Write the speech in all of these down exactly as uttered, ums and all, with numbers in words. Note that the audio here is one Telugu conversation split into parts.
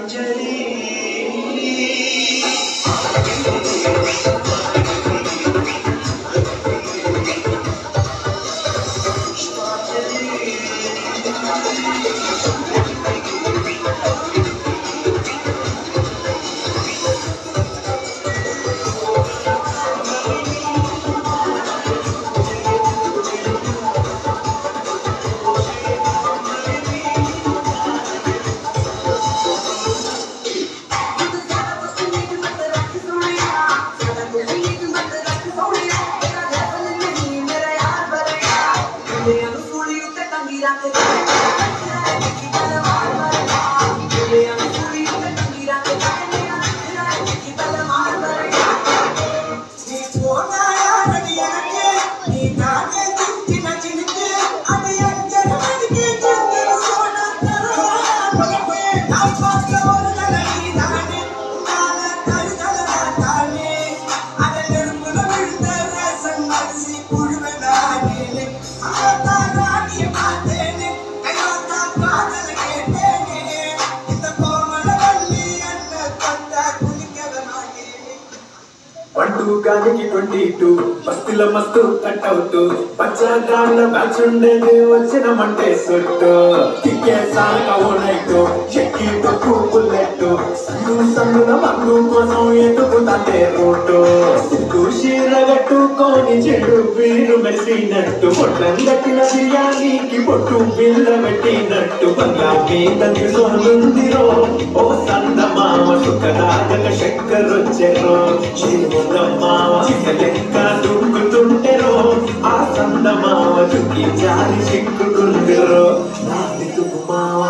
గానికి ట్వంటీ టూ బస్సుల మస్తు కట్అవుట్ పచ్చగాళ్ళ బ్యాచ్ ఉండేది వచ్చినమంటే సొట్టు కిక్కే సాక ఓనైట్ చెక్కి డొక్కు బుల్లెట్ సందు సందుల మందు కోసం ఎటుకుతాంటే రోడ్డు సిగ్గు చీరగట్టుకొని చెడు వీరు మెరిసినట్టు పొట్లం కట్టిన బిర్యానీకి పొట్టు బిల్ల పెట్టినట్టు బంగ్లా మీద తీసుకుందిరో ఓ సందమామ సుఖరాగక చక్కరొచ్చెరో మావ చిన్నలెక్క దుక్కుతుంటెరో ఆ సందమావ చుక్కి జారి చిక్కుకుందిరో నాదికు మావ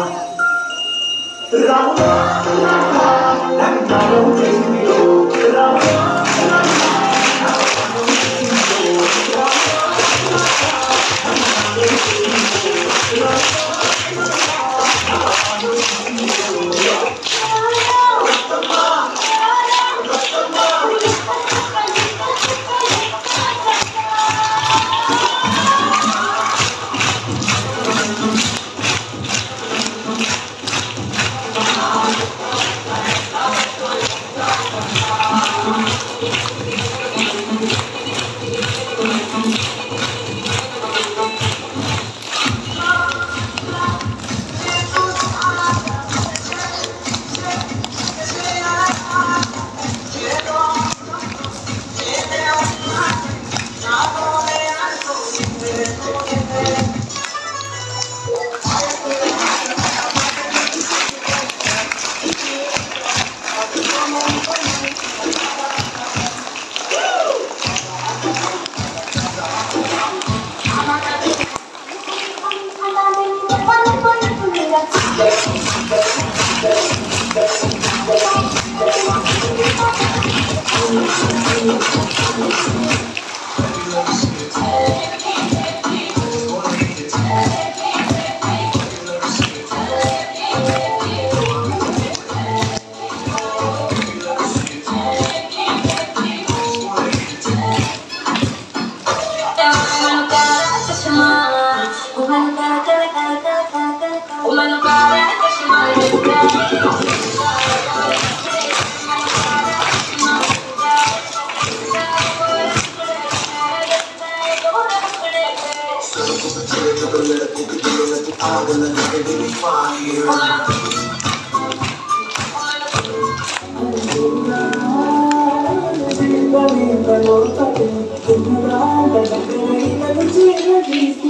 రామ రామ నన్నరం చెందిరో రామ Thank you.